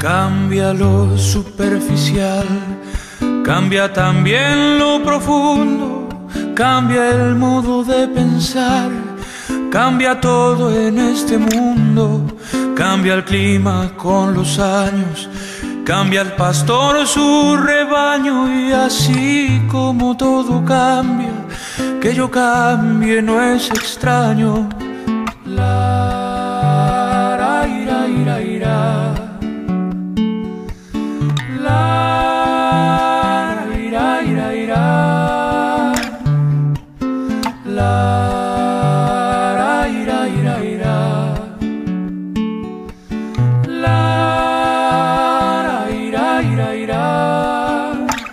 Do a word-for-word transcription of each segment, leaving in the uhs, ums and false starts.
Cambia lo superficial, cambia también lo profundo, cambia el modo de pensar, cambia todo en este mundo, cambia el clima con los años, cambia el pastor su rebaño, y así como todo cambia, que yo cambie no es extraño. La, ra, ira, ira, ira. La, ra, ira, ira, ira. La, ra, ira, ira, ira. La, ra, ira, ira, ira.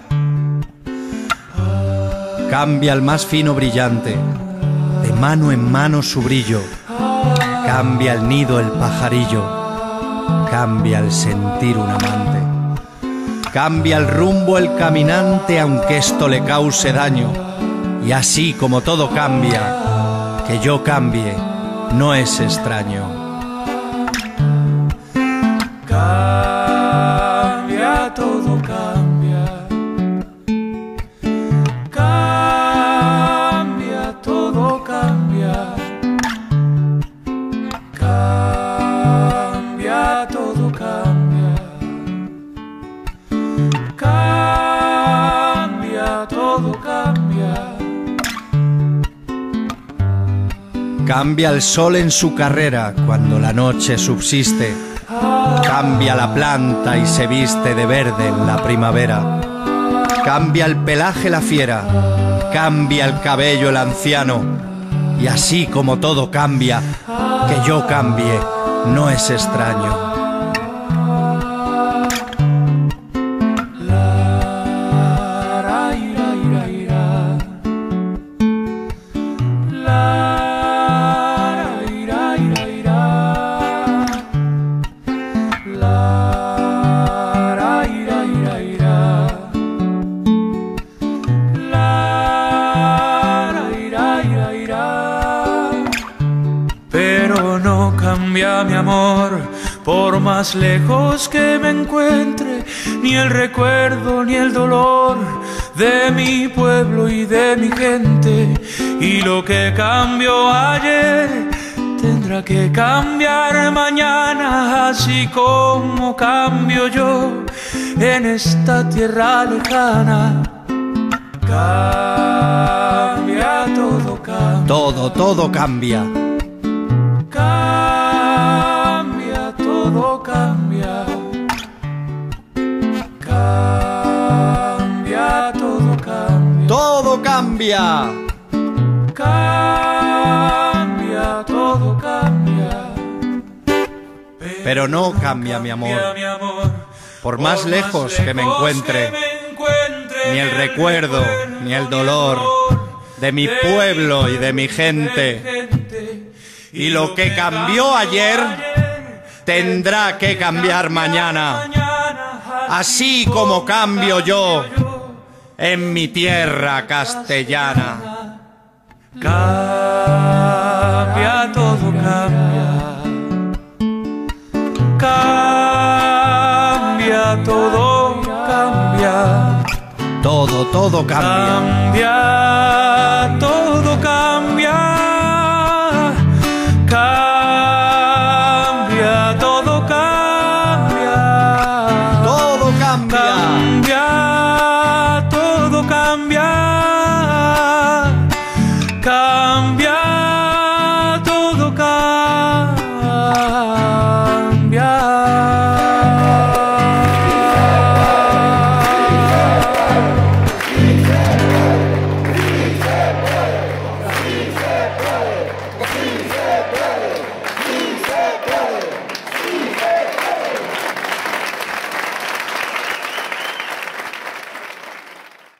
Cambia el más fino brillante, de mano en mano su brillo. Cambia el nido el pajarillo, cambia el sentir un amante. Cambia el rumbo el caminante, aunque esto le cause daño. Y así como todo cambia, que yo cambie no es extraño. Cambia, todo cambia. Cambia, todo cambia. Cambia, todo cambia. Cambia, todo cambia. Cambia el sol en su carrera cuando la noche subsiste. Cambia la planta y se viste de verde en la primavera. Cambia el pelaje la fiera, cambia el cabello el anciano. Y así como todo cambia, que yo cambie no es extraño. Pero no cambia mi amor, por más lejos que me encuentre, ni el recuerdo ni el dolor de mi pueblo y de mi gente. Y lo que cambió ayer tendrá que cambiar mañana, así como cambio yo en esta tierra lejana. Cambia, todo cambia. Todo, todo cambia. Cambia, todo cambia. Cambia, todo cambia. Todo cambia. Cambia, todo cambia. Pero no cambia mi amor, por más lejos que me encuentre, ni el recuerdo ni el dolor de mi pueblo y de mi gente. Y lo que cambió ayer tendrá que cambiar mañana, así como cambio yo en mi tierra castellana. Cambia, todo cambia. Cambia, todo cambia. Todo, todo cambia. Cambia, todo cambia. Cambia, todo cambia. Todo cambia. Cambia, todo cambia.